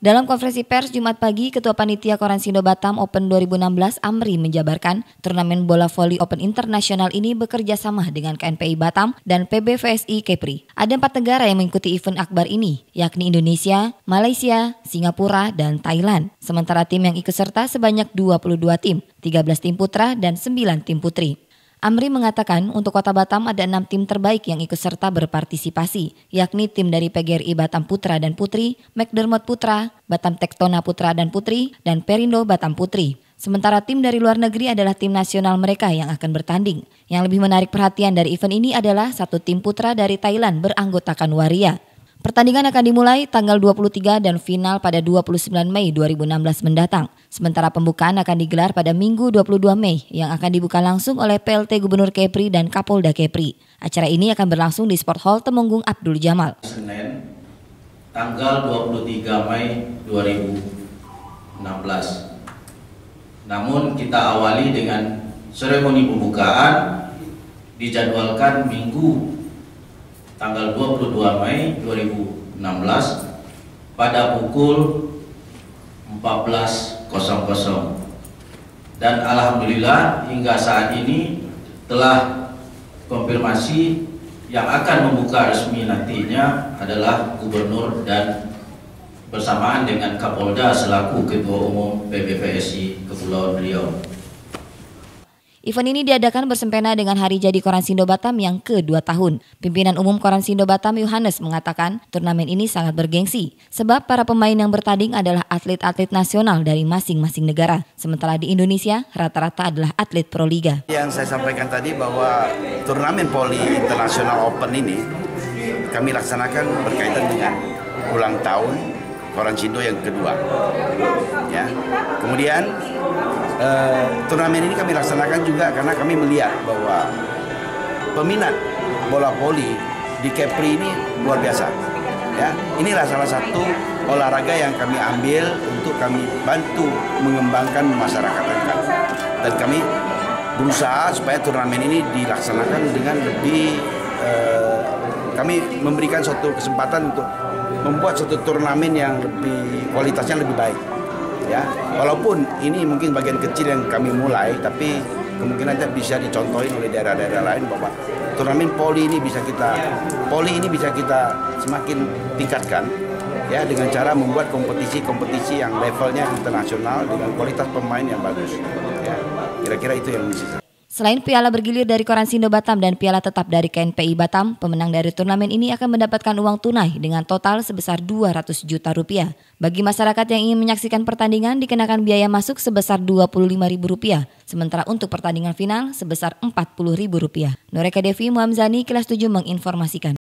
Dalam konferensi pers Jumat pagi, Ketua Panitia Koransindo Batam Open 2016 Amri menjabarkan turnamen bola voli Open Internasional ini bekerja sama dengan KNPI Batam dan PBVSI Kepri. Ada 4 negara yang mengikuti event akbar ini, yakni Indonesia, Malaysia, Singapura, dan Thailand. Sementara tim yang ikut serta sebanyak 22 tim, 13 tim putra dan 9 tim putri. Amri mengatakan untuk Kota Batam ada 6 tim terbaik yang ikut serta berpartisipasi, yakni tim dari PGRI Batam Putra dan Putri, McDermott Putra, Batam Tektona Putra dan Putri, dan Perindo Batam Putri. Sementara tim dari luar negeri adalah tim nasional mereka yang akan bertanding. Yang lebih menarik perhatian dari event ini adalah satu tim putra dari Thailand beranggotakan Waria. Pertandingan akan dimulai tanggal 23 dan final pada 29 Mei 2016 mendatang. Sementara pembukaan akan digelar pada Minggu 22 Mei yang akan dibuka langsung oleh PLT Gubernur Kepri dan Kapolda Kepri. Acara ini akan berlangsung di Sport Hall Temenggung Abdul Jamal. Senin, tanggal 23 Mei 2016. Namun kita awali dengan seremoni pembukaan dijadwalkan Minggu tanggal 22 Mei 2016 pada pukul 14.00. Dan alhamdulillah hingga saat ini telah konfirmasi yang akan membuka resmi nantinya adalah Gubernur dan bersamaan dengan Kapolda selaku Ketua Umum PBVSI Kepulauan Riau. Event ini diadakan bersempena dengan Hari Jadi Koransindo Batam yang ke-2 tahun. Pimpinan Umum Koransindo Batam Yohanes mengatakan turnamen ini sangat bergengsi sebab para pemain yang bertanding adalah atlet-atlet nasional dari masing-masing negara. Sementara di Indonesia rata-rata adalah atlet Proliga. Yang saya sampaikan tadi bahwa turnamen Poli International Open ini kami laksanakan berkaitan dengan ulang tahun Koransindo yang kedua. Ya. Kemudian turnamen ini kami laksanakan juga karena kami melihat bahwa peminat bola voli di Kepri ini luar biasa. Ya, inilah salah satu olahraga yang kami ambil untuk kami bantu mengembangkan masyarakat kami. Dan kami berusaha supaya turnamen ini dilaksanakan dengan lebih kami memberikan suatu kesempatan untuk membuat suatu turnamen yang lebih kualitasnya lebih baik. Ya, walaupun ini mungkin bagian kecil yang kami mulai, tapi kemungkinan bisa dicontohin oleh daerah-daerah lain bahwa turnamen poli ini bisa kita semakin tingkatkan, ya, dengan cara membuat kompetisi yang levelnya internasional dengan kualitas pemain yang bagus. Ya, kira-kira itu yang bisa. Selain piala bergilir dari Koransindo Batam dan piala tetap dari KNPI Batam, pemenang dari turnamen ini akan mendapatkan uang tunai dengan total sebesar 200 juta rupiah. Bagi masyarakat yang ingin menyaksikan pertandingan dikenakan biaya masuk sebesar Rp25.000, sementara untuk pertandingan final sebesar Rp40.000. Noreka Devi Muhamzani, Kelas 7 menginformasikan.